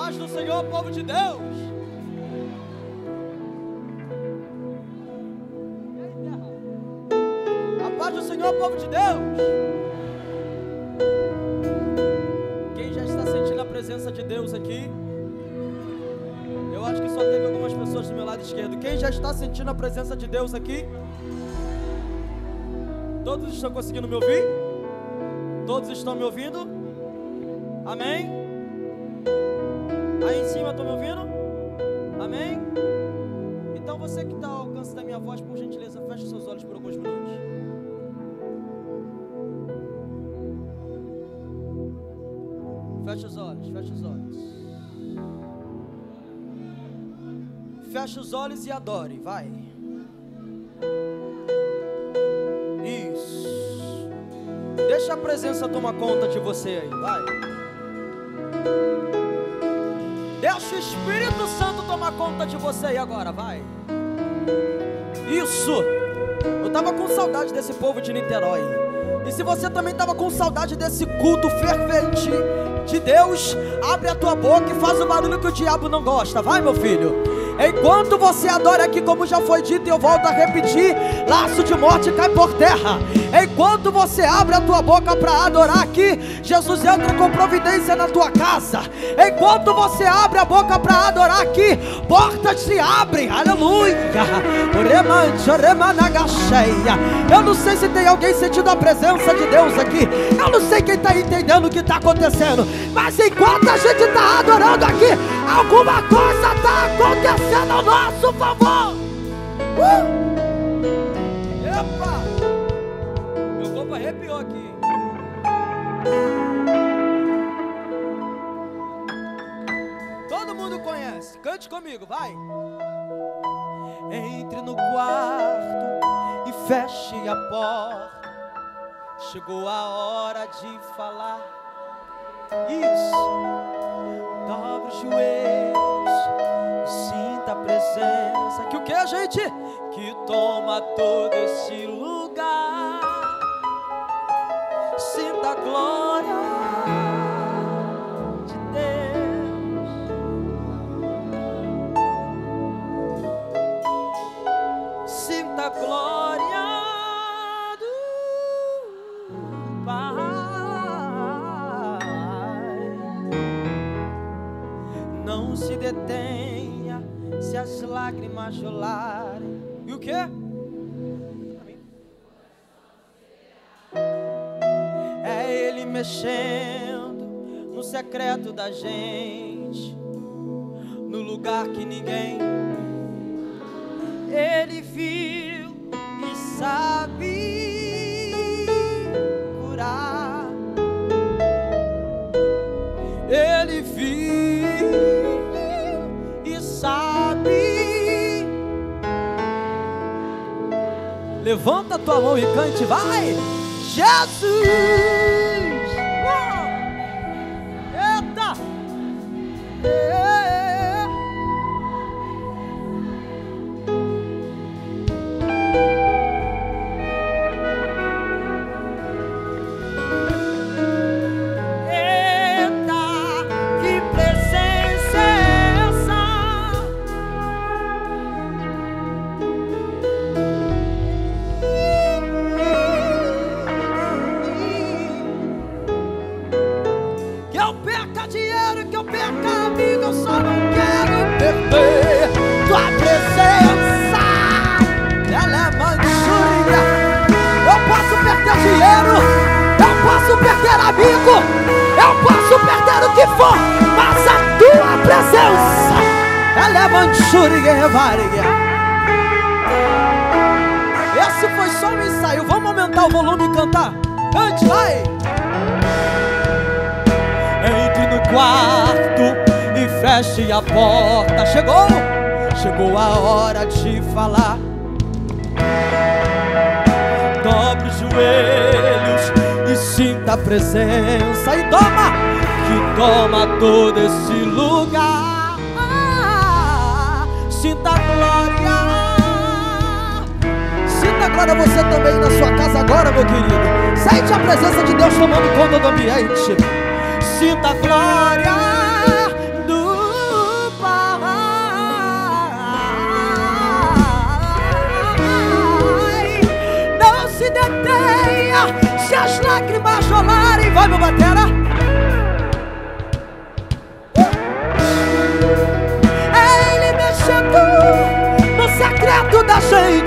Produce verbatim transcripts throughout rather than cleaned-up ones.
paz do Senhor, povo de Deus. A paz do Senhor, povo de Deus. Quem já está sentindo a presença de Deus aqui? Eu acho que só teve algumas pessoas do meu lado esquerdo. Quem já está sentindo a presença de Deus aqui? Todos estão conseguindo me ouvir? Todos estão me ouvindo? Amém? Aí em cima estão me ouvindo? Amém? Então você que está ao alcance da minha voz, por gentileza, feche seus olhos por alguns minutos. Feche os olhos, feche os olhos. Feche os olhos e adore, vai. Isso. Deixa a presença tomar conta de você aí, vai. Deixa o Espírito Santo tomar conta de você aí agora, vai. Isso. Eu tava com saudade desse povo de Niterói. E se você também tava com saudade desse culto fervente de Deus, abre a tua boca e faz o barulho que o diabo não gosta, vai, meu filho. Enquanto você adora aqui, como já foi dito e eu volto a repetir, laço de morte cai por terra. Enquanto você abre a tua boca para adorar aqui, Jesus entra com providência na tua casa. Enquanto você abre a boca para adorar aqui, portas se abrem, aleluia. Eu não sei se tem alguém sentindo a presença de Deus aqui. Eu não sei quem está entendendo o que está acontecendo, mas enquanto a gente está adorando aqui, alguma coisa está acontecendo ao nosso favor. uh! Epa! Meu corpo arrepiou aqui. Todo mundo conhece, cante comigo, vai. Entre no quarto e feche a porta, chegou a hora de falar. Isso. Dobre os joelhos, sinta a presença. Que o que, gente? Que toma todo esse lugar. Sinta a glória de Deus. Sinta a glória do Pai. Não se detenha se as lágrimas rolarem. E o que? É Ele mexendo no secreto da gente, no lugar que ninguém. Ele viu e sabe curar. Ele viu e sabe. Levanta a tua mão e cante, vai. Jesus. Uou. Eita. É. Amigo, eu posso perder o que for, mas a tua presença, ela é manchuriga. Esse foi só um ensaio. Vamos aumentar o volume e cantar. Cante, vai. Entre no quarto e feche a porta. Chegou, chegou a hora de falar. Dobre os joelhos e sinta a presença. E toma, que toma todo esse lugar. Ah, sinta a glória. Sinta a glória você também na sua casa agora, meu querido. Sente a presença de Deus tomando conta do ambiente. Sinta a glória do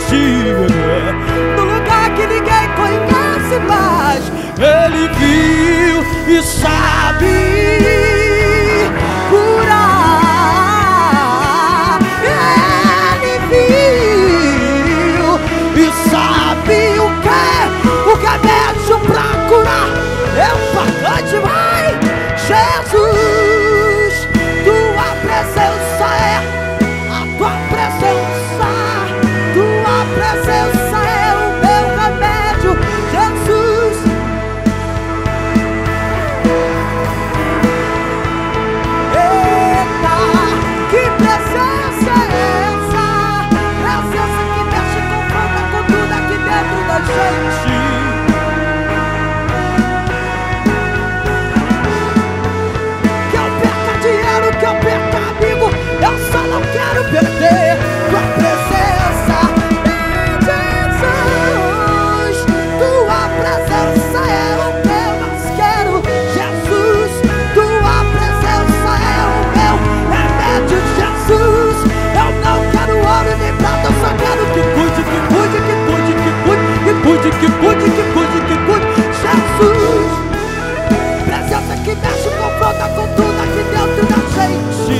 sentido, no lugar que ninguém conhece mais. Ele viu e sabe curar. Ele viu e sabe o que, o que é médico pra curar. É um pagante, vai, Jesus, tua presença é a tua presença, tua presença é o meu remédio, Jesus. Eita, que presença é essa? Presença que mexe, confronta com tudo aqui dentro da gente. Que eu perca, amigo, eu só não quero perder tua presença, Jesus. Tua presença é o que eu mais quero, Jesus. Tua presença é o meu remédio, Jesus. Eu não quero ouro nem prata, eu só quero que cuide, que cuide, que cuide, que cuide, que cuide, que cuide, que cuide, que cuide, Jesus. Presença que mexe, confronta com tudo aqui dentro da gente.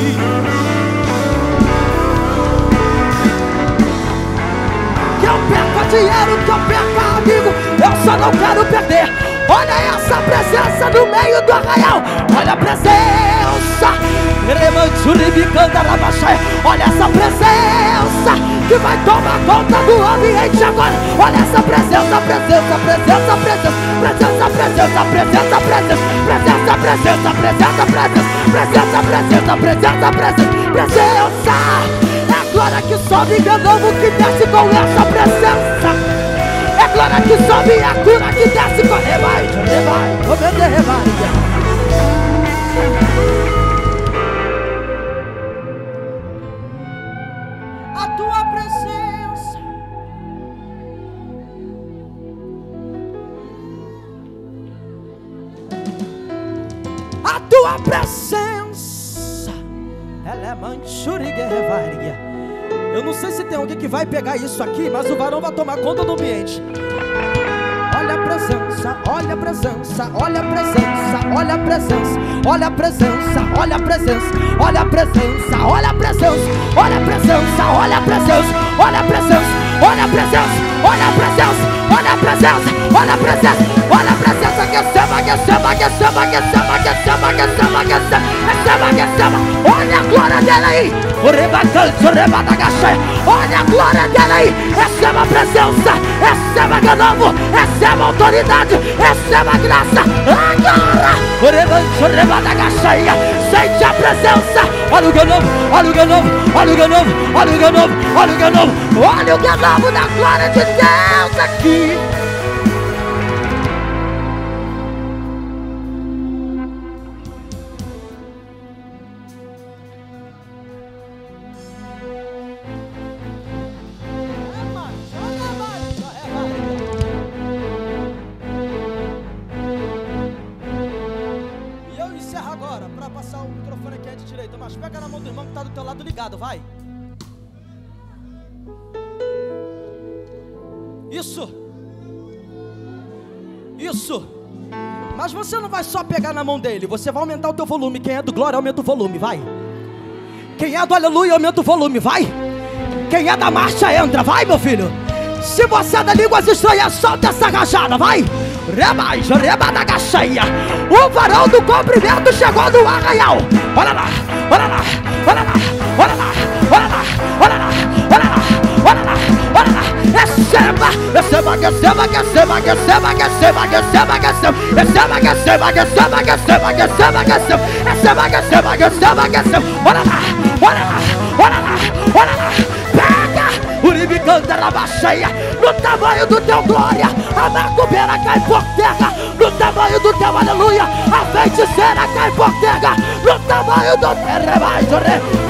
Que eu perca dinheiro, que eu perca amigo, eu só não quero perder. Olha essa presença no meio do arraial. Olha a presença, olha essa presença que vai tomar conta do ambiente agora. Olha essa presença, presença, presença, presença, presença, presença, presença, presença, presença, presença, presença, presença, presença, presença, presença, presença. É a glória que sobe de novo, que desce com essa presença. É a glória que sobe e a cura que desce com rebai, rebai, rebai, rebai. A tua presença, a tua presença, ela é manchuriga. Eu não sei se tem alguém que vai pegar isso aqui, mas o varão vai tomar conta do ambiente. Olha a presença, olha a presença, olha a presença, olha a presença, olha a presença, olha a presença, olha a presença, olha a presença, olha a presença, olha a presença, olha a presença, olha a presença, olha a presença, olha a presença, olha a presença, olha a presença, que receba, que receba, que receba, que receba, que receba, que receba, que receba, receba, que receba. Olha a glória dela aí, o rebacante, o rebadagaxé. Olha a glória dela aí, receba a presença, receba de novo, receba a autoridade, receba a graça. Agora, o rebacante, o rebadagaxé. Sente a presença. Olha o que novo, olha o que novo, olha o que novo, olha o que novo, olha o que novo, olha o que novo da glória de Deus aqui. Mas pega na mão do irmão que está do teu lado ligado, vai. Isso. Isso. Mas você não vai só pegar na mão dele, você vai aumentar o teu volume. Quem é do glória, aumenta o volume, vai. Quem é do aleluia, aumenta o volume, vai. Quem é da marcha, entra, vai, meu filho. Se você é da línguas estranhas, solta essa rajada, vai. Rebaixa, rebadagaxeia. O varão do comprimento chegou no arraial. Olha lá, olha lá, olha lá, olha lá, olha lá, olha lá, olha lá, olha lá, olha lá. Receba, receba, receba, receba, receba, receba, receba, receba, receba, receba, receba, receba, receba, receba, receba, receba, receba, receba. Olha lá, olha lá, olha lá, olha lá. Pega, uribicanda rabaxeia. No tamanho do teu glória, a macumbeira cai por terra. No tamanho do teu aleluia, a feiticeira cai por terra. No tamanho do teu rebaixo,